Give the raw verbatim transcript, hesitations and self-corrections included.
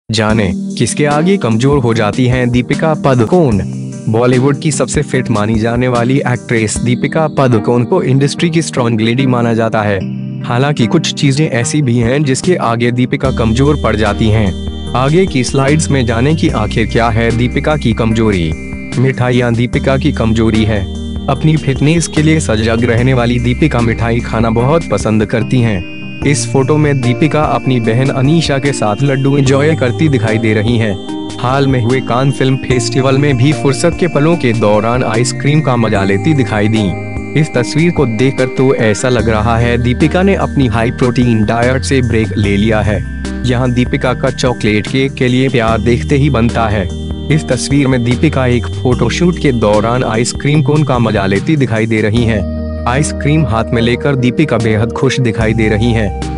जाने किसके आगे कमजोर हो जाती हैं दीपिका पादुकोण। बॉलीवुड की सबसे फिट मानी जाने वाली एक्ट्रेस दीपिका पादुकोण को इंडस्ट्री की स्ट्रॉन्ग लेडी माना जाता है। हालांकि कुछ चीजें ऐसी भी हैं जिसके आगे दीपिका कमजोर पड़ जाती हैं। आगे की स्लाइड्स में जाने की आखिर क्या है दीपिका की कमजोरी। मिठाइयाँ दीपिका की कमजोरी है। अपनी फिटनेस के लिए सजग रहने वाली दीपिका मिठाई खाना बहुत पसंद करती हैं। इस फोटो में दीपिका अपनी बहन अनीशा के साथ लड्डू एंजॉय करती दिखाई दे रही हैं। हाल में हुए कान फिल्म फेस्टिवल में भी फुर्सत के पलों के दौरान आइसक्रीम का मजा लेती दिखाई दी। इस तस्वीर को देखकर तो ऐसा लग रहा है दीपिका ने अपनी हाई प्रोटीन डाइट से ब्रेक ले लिया है। यहाँ दीपिका का चॉकलेट केक के लिए प्यार देखते ही बनता है। इस तस्वीर में दीपिका एक फोटोशूट के दौरान आइसक्रीम कोन का मजा लेती दिखाई दे रही हैं। आइसक्रीम हाथ में लेकर दीपिका बेहद खुश दिखाई दे रही हैं।